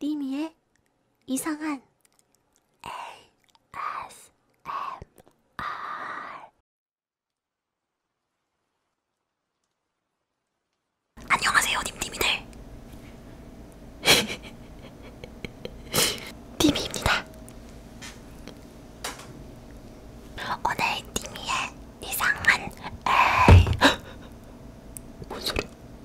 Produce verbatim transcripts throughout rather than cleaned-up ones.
띠미의 이상한 안녕하세요, 님띠미들. 띠미입니다. 오늘 띠미의 이상한 에이 뭔 소리?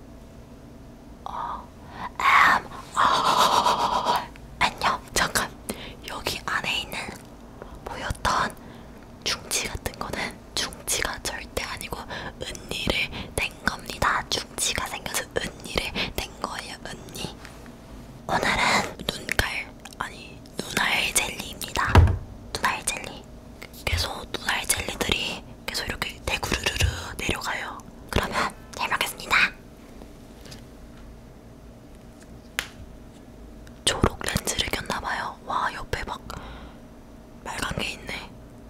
어, 음, 어, 안녕. 잠깐, 여기 안에 있는 보였던 중치 같은 거는 중치가 절대 아니고 은니를 댄 겁니다. 중치가 생겨서 은니를 댄 거예요, 은니. 오늘은 눈깔, 아니 눈알 젤리입니다. 눈알 젤리. 계속 눈알 젤리들이 계속 이렇게 대구르르르 내려가요. 그러면 잘 먹겠습니다. 초록 렌즈를 꼈나봐요. 와, 옆에 막 빨간 게 있네.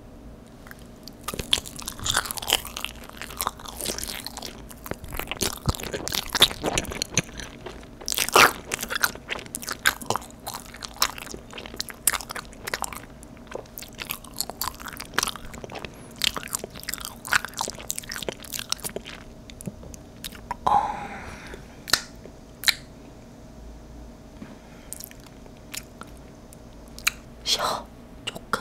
쉬어 조금.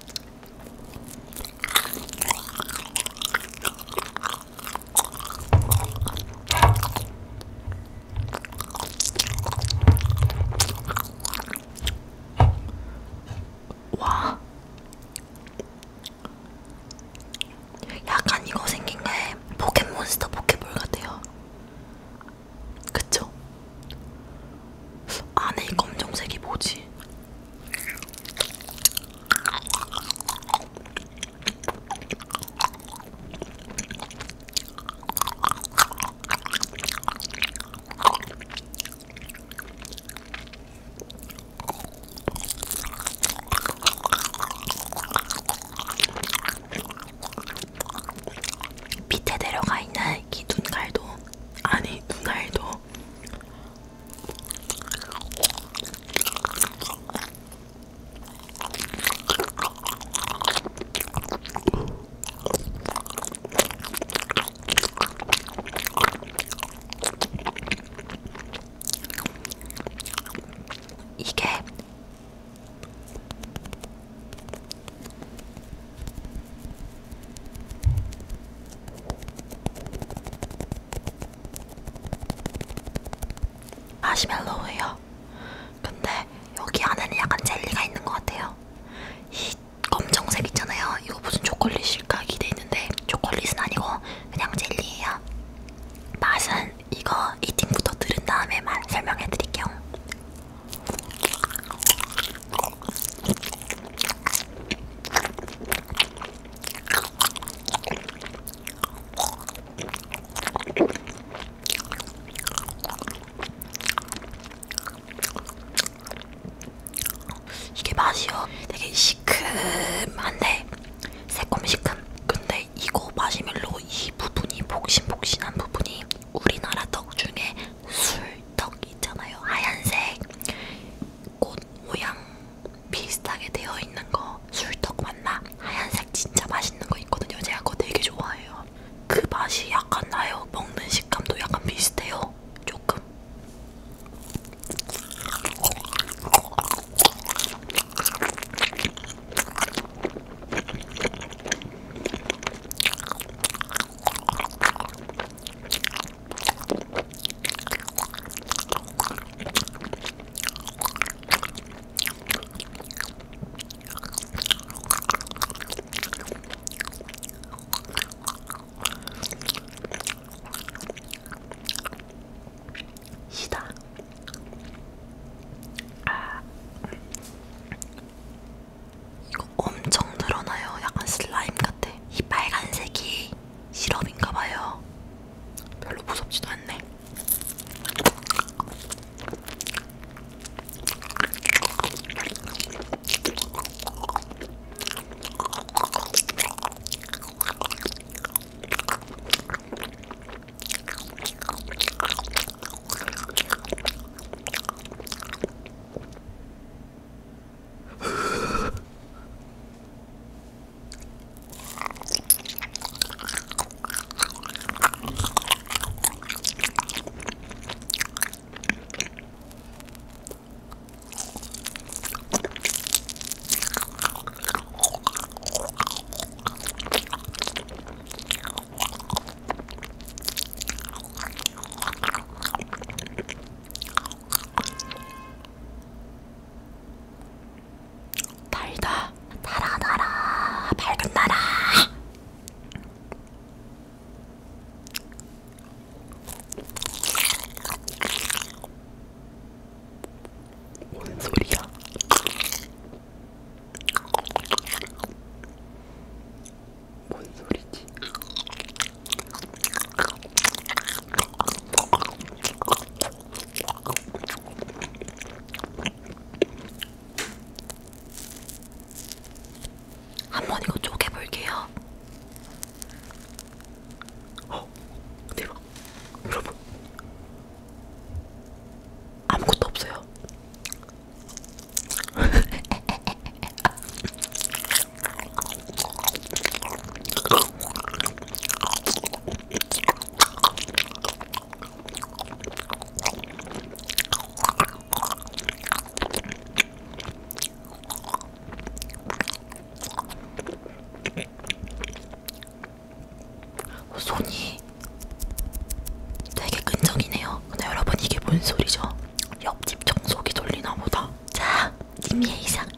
와, 약간 이거 생긴 게 포켓몬스터 포켓볼 같아요. 그쵸? 안에 이 검정색이 뭐지? 밑에 내려가 있는 이 눈깔도, 아니 눈알도 이게 마시멜로우예요. 근데 여기 안에는 약간 젤리가 있는 것 같아요. 이 검정색 있잖아요. 이거 무슨 초콜릿일까 기대했는데 초콜릿은 아니고 그냥 젤리예요. 맛은 이거 이팅부터 들은 다음에 맛 설명해드릴게요. 이게 맛이요, 되게 시큼한데 새콤시큼. 근데 이거 마시멜로 이 부분이 폭신폭신한 부분이 우리나라 떡 중에 술떡 있잖아요. 하얀색 꽃 모양 비슷하게 되어 있는 거, 술떡 맞나? 하얀색 진짜 맛있는 거 있거든요. 제가 그거 되게 좋아해요. 그 맛이 약간 나요. 먹는 식감도 약간 비슷해요. 조금. 시다. 아, 이거 엄청 늘어나요. 약간 슬라임 같아. 이 빨간색이 시럽인가봐요. 별로 무섭지도 않네. 청소기네요. 근데 여러분 이게 뭔 소리죠? 옆집 청소기 돌리나 보다. 자, 님 예의상